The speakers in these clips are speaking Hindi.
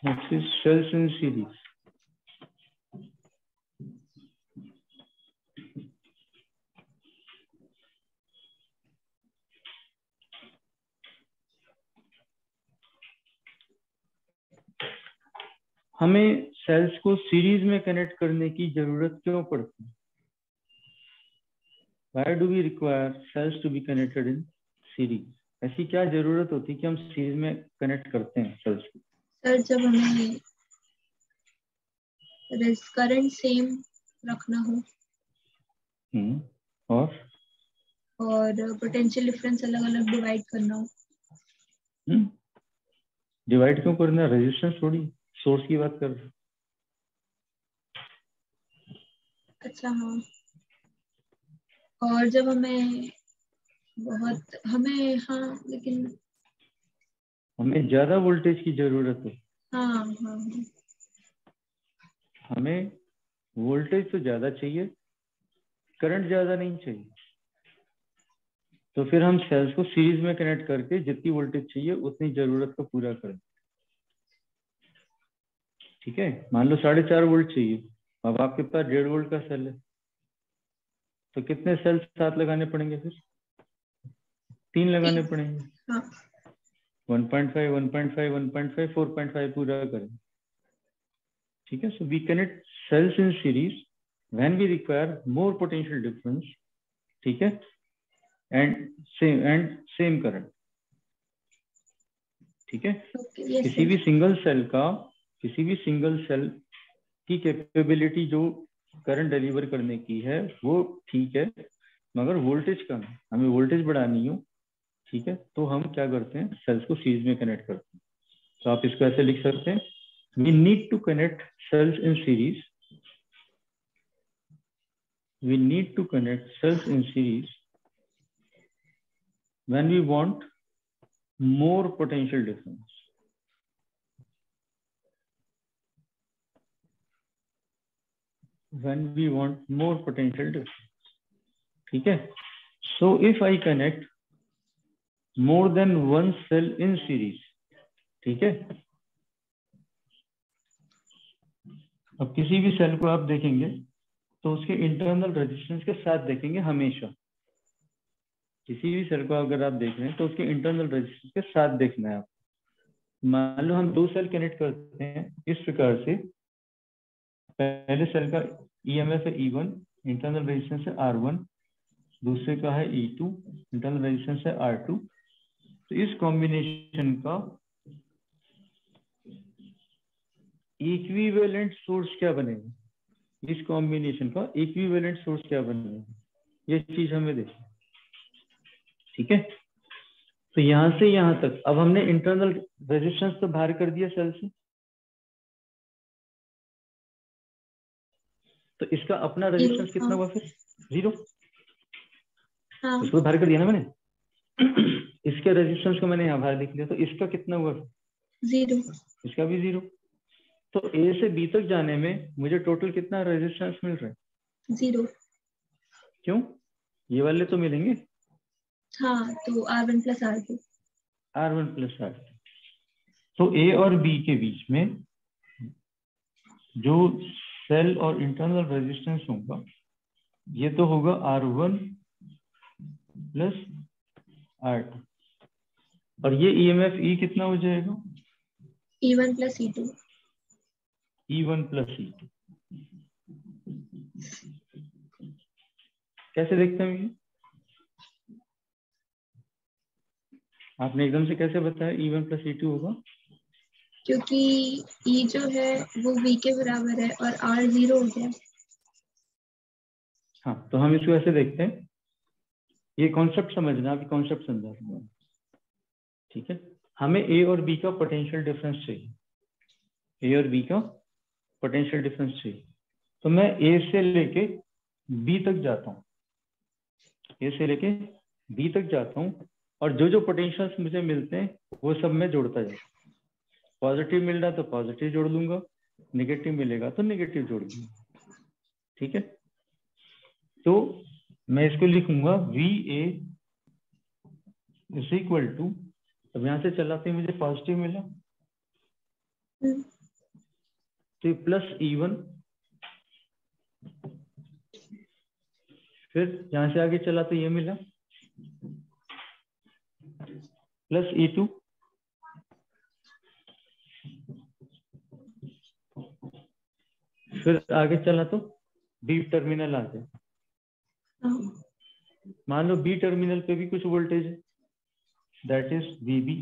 Next is cells in series. हमें सेल्स को सीरीज में कनेक्ट करने की जरूरत क्यों पड़ती है? Why do we require cells to be connected in series? ऐसी क्या जरूरत होती है कि हम सीरीज में कनेक्ट करते हैं सेल्स को? सर जब हमें करंट सेम रखना हो और पोटेंशियल डिफरेंस अलग अलग डिवाइड करना हो। डिवाइड क्यों करना? रेजिस्टेंस थोड़ी, सोर्स की बात कर रहे हैं। अच्छा हाँ, और जब हमें लेकिन हमें ज्यादा वोल्टेज की जरूरत है। हाँ, हमें वोल्टेज तो ज्यादा चाहिए, करंट ज्यादा नहीं चाहिए, तो फिर हम सेल्स को सीरीज में कनेक्ट करके जितनी वोल्टेज चाहिए उतनी जरूरत को पूरा करें। ठीक है, मान लो 4.5 वोल्ट चाहिए, अब आपके पास 1.5 वोल्ट का सेल है, तो कितने सेल साथ लगाने पड़ेंगे? फिर 3 लगाने पड़ेंगे। हाँ। 1.5, 1.5, 1.5, 4.5 पूरा करें। ठीक है, so we connect cells in series when we require more potential difference, ठीक है, एंड सेम करंट। ठीक है, किसी भी सिंगल सेल की कैपेबिलिटी जो करंट डिलीवर करने की है वो ठीक है, मगर वोल्टेज कम है, हमें वोल्टेज बढ़ानी हो, ठीक है, तो हम क्या करते हैं? सेल्स को सीरीज में कनेक्ट करते हैं। तो आप इसको ऐसे लिख सकते हैं, we need to connect cells in series, we need to connect cells in series when we want more potential difference. When we want more potential difference. ठीक है, so if I connect more than one cell in series, ठीक है, अब किसी भी सेल को आप देखेंगे तो उसके इंटरनल रेजिस्टेंस के साथ देखेंगे हमेशा। किसी भी सेल को अगर आप देख रहे हैं तो उसके इंटरनल रेजिस्टेंस के साथ देखना है आप। मान लो हम 2 सेल कनेक्ट करते हैं इस प्रकार से, पहले सेल का ईएमएफ है E1, इंटरनल रेजिस्टेंस है R1, दूसरे का है E2, इंटरनल रेजिस्टेंस है R2। तो इस कॉम्बिनेशन का इक्विवेलेंट सोर्स क्या बनेगा? इस कॉम्बिनेशन का इक्विवेलेंट सोर्स क्या बनेगा? ये चीज हमें देखना। ठीक है, तो यहां से यहां तक अब हमने इंटरनल रेजिस्टेंस तो बाहर कर दिया सेल से, तो इसका अपना रेजिस्टेंस कितना हुआ फिर? 0। इसको बाहर कर दिया ना मैंने, इसके रेजिस्टेंस को मैंने यहाँ बाहर लिख लिया, तो इसका कितना हुआ? 0। इसका भी 0। तो ए से बी तक जाने में मुझे टोटल कितना रेजिस्टेंस मिल रहा है? 0। क्यों? ये वाले तो मिलेंगे। हाँ, तो R1 plus R2। R1 plus R2। तो ए और बी के बीच में जो सेल और इंटरनल रेजिस्टेंस होगा ये तो होगा R1 प्लस R2, और ये ईएमएफ E कितना हो जाएगा? E1 plus E2। E1 plus E2। कैसे देखते हैं ये? आपने एकदम से कैसे बताया E1 प्लस E2 होगा? क्योंकि E जो है वो V के बराबर है और R 0 हो गया। हाँ, तो हम इसको ऐसे देखते हैं, ये कॉन्सेप्ट समझना, अभी कॉन्सेप्ट समझा रहा हूँ। ठीक है, हमें ए और बी का पोटेंशियल डिफरेंस चाहिए, ए और बी का पोटेंशियल डिफरेंस चाहिए। तो मैं ए से लेके बी तक जाता हूँ, ए से लेके बी तक जाता हूँ, और जो जो पोटेंशियल्स मुझे मिलते हैं वो सब मैं जोड़ता जाता हूँ। पॉजिटिव मिल रहा तो पॉजिटिव जोड़ लूंगा, नेगेटिव मिलेगा तो नेगेटिव जोड़ लूंगा। ठीक है, तो मैं इसको लिखूंगा VA इज इक्वल टू, अब यहां से चलाते मुझे पॉजिटिव मिला, तो ये प्लस E1, फिर यहां से आगे चला तो ये मिला प्लस E2, फिर आगे चला तो बी टर्मिनल आ गया। हाँ, मान लो बी टर्मिनल पे भी कुछ वोल्टेज है, दैट इज VB।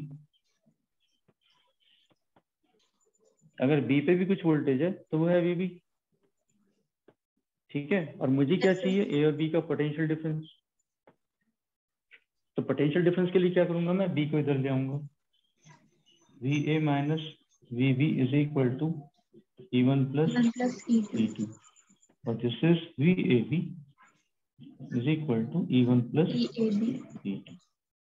अगर बी पे भी कुछ वोल्टेज है तो वो है VB। ठीक है, और मुझे क्या yes, sir. चाहिए, ए और बी का पोटेंशियल डिफरेंस। तो पोटेंशियल डिफरेंस के लिए क्या करूंगा, मैं बी को इधर ले आऊंगा, VA minus VB is equal to E1 plus 1 plus E2. E2, और this is VAB is equal to E1 plus EAB. E2।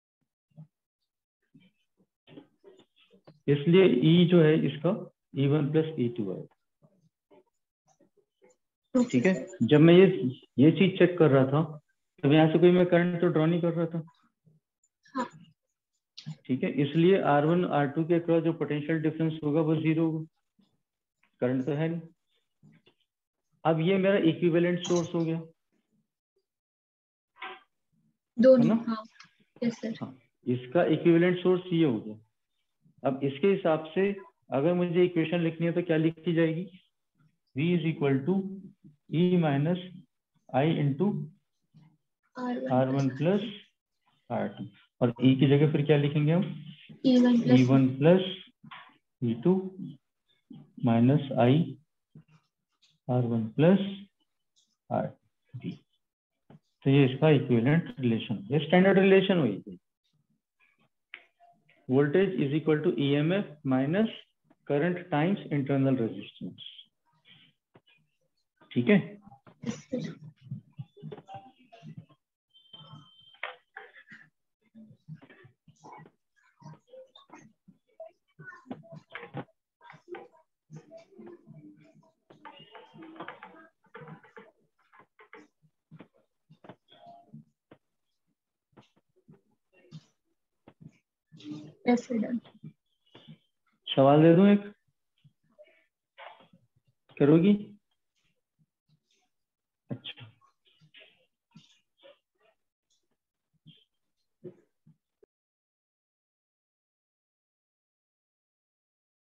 इसलिए E जो है इसका E1 प्लस E2 है। Okay, ठीक है, sir. जब मैं ये चीज चेक कर रहा था तब यहाँ से कोई मैं करंट तो ड्रॉ नहीं कर रहा था। हाँ, ठीक है, इसलिए R1 R2 के अक्रॉस जो पोटेंशियल डिफरेंस होगा वो 0 होगा, करंट तो है नहीं। अब ये मेरा इक्विवेलेंट सोर्स हो गया, है दोनों. ना। हाँ, yes, sir. हाँ, इसका इक्विवेलेंट सोर्स ये हो गया। अब इसके हिसाब से अगर मुझे इक्वेशन लिखनी है तो क्या लिखी जाएगी, V is equal to E minus I into R1 plus R2, और E की जगह फिर क्या लिखेंगे हम, E1 plus E1 plus E2 minus I R1 plus R2। तो ये इसका इक्विवेलेंट रिलेशन, ये स्टैंडर्ड रिलेशन हुई। Voltage is equal to EMF minus current times internal resistance. ठीक है, yes, sir. Yes, sir. Done. सवाल दे दूं एक, करोगी।